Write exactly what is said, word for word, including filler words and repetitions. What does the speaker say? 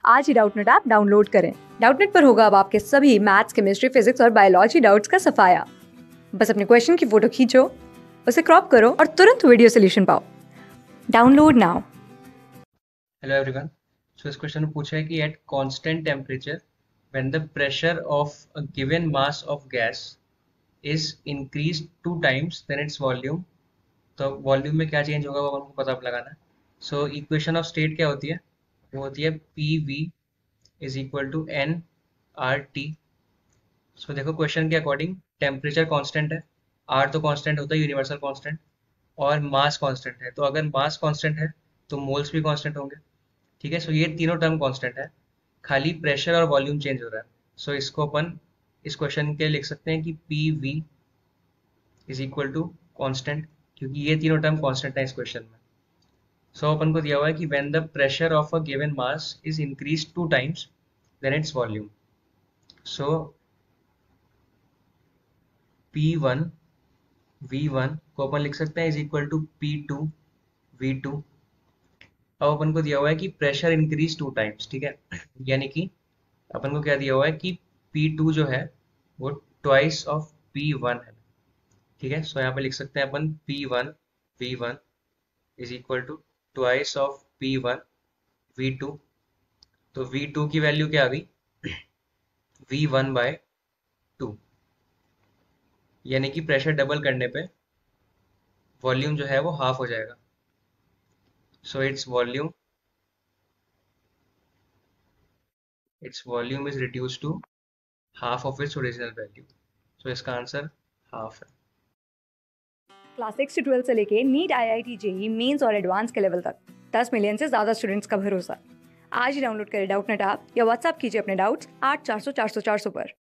आज ही Doubtnut app download करें। डाउटनेट पर होगा अब आपके सभी मैथ्स, केमिस्ट्री, फिजिक्स और बायोलॉजी डाउट्स का सफाया। बस अपने क्वेश्चन की फोटो खींचो, उसे क्रॉप करो और तुरंत वीडियो सोल्यूशन पाओ। Download now. Hello everyone. So इस क्वेश्चन में पूछा है कि at constant temperature when the pressure of a given mass of gas is increase two times then its volume. तो वॉल्यूम में क्या चेंज होगा वो हमको पता लगाना है। सो इक्वेशन ऑफ स्टेट क्या होती है? वो होती है P V is equal to N R T. So देखो क्वेश्चन के अकॉर्डिंग टेम्परेचर कांस्टेंट है, आर तो कांस्टेंट होता है यूनिवर्सल कांस्टेंट, और मास कांस्टेंट है। तो अगर मास कांस्टेंट है तो मोल्स भी कांस्टेंट होंगे। ठीक है, सो ये तीनों टर्म कांस्टेंट है, खाली प्रेशर और वॉल्यूम चेंज हो रहा है। सो इसको अपन इस क्वेश्चन के लिख सकते हैं कि P V is equal to constant, क्योंकि ये तीनों टर्म कांस्टेंट है इस क्वेश्चन में। सो so, अपन को दिया हुआ है कि when the pressure of a given mass is increase two times then its volume. So P one V one को अपन लिख सकते हैं is equal to P two V two. अब अपन को दिया हुआ है कि प्रेशर इंक्रीज टू टाइम्स। ठीक है, यानी कि अपन को क्या दिया हुआ है कि पी टू जो है वो ट्वाइस ऑफ पी वन है। ठीक है, सो यहाँ पे लिख सकते हैं अपन P one V one is equal to twice of P one V two. तो वी टू की वैल्यू क्या आ गई? वी वन बाय टू, यानी कि प्रेशर डबल करने पे वॉल्यूम जो है वो हाफ हो जाएगा। So its volume its volume is reduce to half of its original value. So इसका आंसर हाफ है। क्लास सिक्स से ट्वेल्थ से लेके NEET, I I T, JEE mains और एडवांस के लेवल तक दस मिलियन से ज्यादा स्टूडेंट्स का भरोसा। आज ही डाउनलोड करें डाउटनेट ऐप या व्हाट्सएप कीजिए अपने डाउट्स आठ चार सौ चार सौ चार सौ पर।